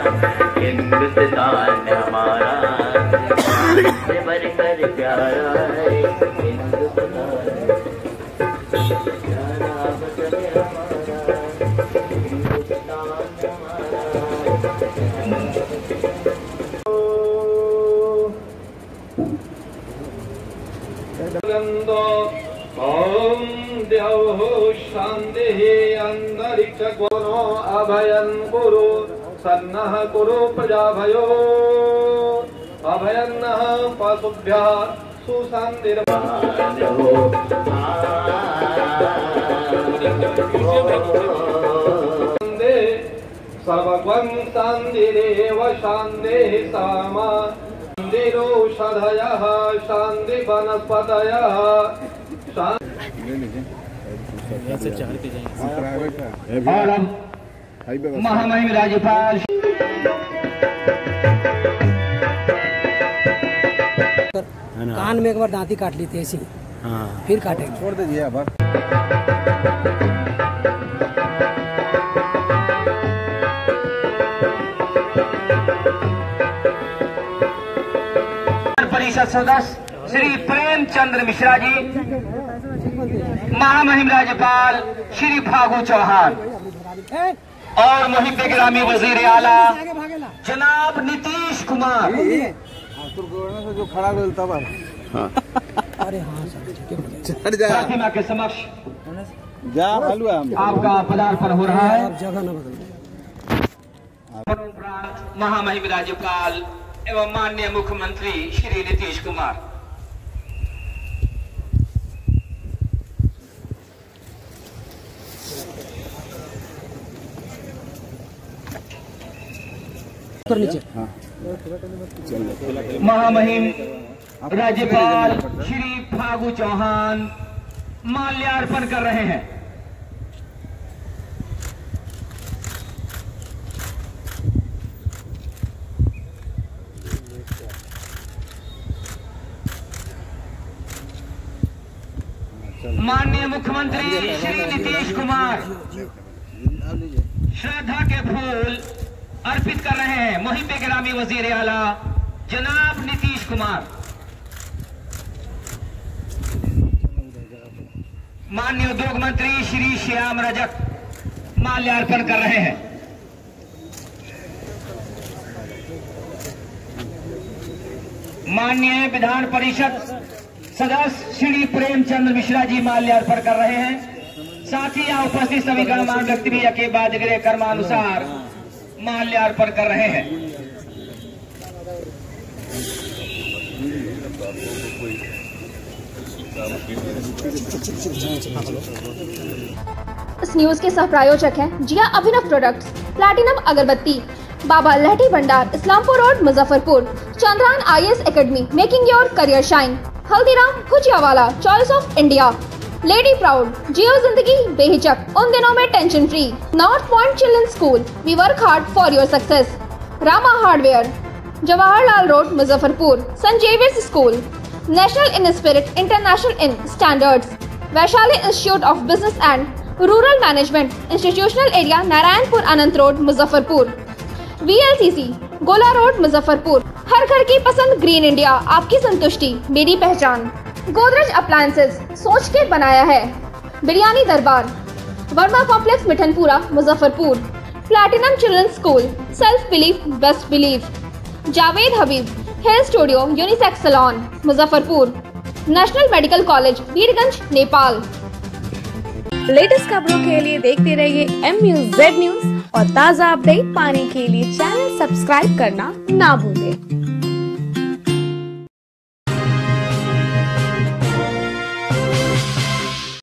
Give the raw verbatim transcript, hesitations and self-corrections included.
हिंदुस्तान हमारा से बढ़कर प्यारा है हिंदुस्तान, प्यारा वतन हमारा हिंदुस्तान हमारा। ओम द्यौः शान्तिः अन्तरिक्ष गुणो अभयं कुरु सन्नः कुरु प्रजाभयो अभयं नः पशुभ्यः सुशान्तिर्भवतु। सर्वं शान्तिरेव शान्तिः सामा शान्तिरोषधयः शान्ति वनस्पतयः महामहिम राज्यपाल कान में एक बार दांती काट ली थी ऐसी, हाँ। फिर काटेंगे, छोड़ दीजिए अब। परिषद सदस्य श्री प्रेमचंद्र मिश्रा जी, महामहिम राज्यपाल श्री फागू चौहान और मुहिब ग्रामी वजीर आला जनाब नीतीश कुमार। जो खड़ा बोलता है अरे हाँ प्रतिमा के समक्ष जा आपका पदार्पण हो रहा है। जगह न बदल। महामहिम राज्यपाल एवं माननीय मुख्यमंत्री श्री नीतीश कुमार। महामहिम राज्यपाल श्री फागू चौहान माल्यार्पण कर रहे हैं। माननीय मुख्यमंत्री श्री नीतीश कुमार श्रद्धा के फूल अर्पित कर रहे हैं मुहिब ग्रामी वजीर आला जनाब नीतीश कुमार। माननीय उद्योग मंत्री श्री श्याम रजक माल्यार्पण कर रहे हैं। माननीय विधान परिषद सदस्य श्री प्रेमचंद्र मिश्रा जी माल्यार्पण कर रहे हैं। साथ ही यहाँ उपस्थित सभी गणमान्य व्यक्ति भी के बाद गृह कर्मानुसार माल्यार्पण कर रहे हैं। इस न्यूज के सह प्रायोजक हैं जिया अभिनव प्रोडक्ट्स, प्लैटिनम अगरबत्ती, Baba Lahthi Bhandar, Islampur road, Muzaffarpur, Chandrayan I A S academy, making your career shine, Haldiram Bhujiawala, choice of India, lady proud, जियो जिंदगी बेहिचक, उन दिनों में tension free, north point children school, we work hard for your success, Rama hardware, Jawaharlal road, Muzaffarpur, Saint Xavier's school, national in spirit international in standards, Vaishali institute of business and rural management, institutional area, Narayanpur Anant road, Muzaffarpur, V L C C, Gola road, Muzaffarpur. हर घर की पसंद, green India, आपकी संतुष्टि मेरी पहचान। Godrej appliances सोच के बनाया है। Biryani Darbar, Verma complex, Mithanpura, Muzaffarpur. Platinum children school, self belief best belief. Javed Habib hair studio, unisex salon, Muzaffarpur. National medical college, Birgunj, Nepal. Latest खबरों के लिए देखते रहिए एम न्यूज़ जेड न्यूज़ और ताज़ा अपडेट पाने के लिए चैनल सब्सक्राइब करना ना भूलें।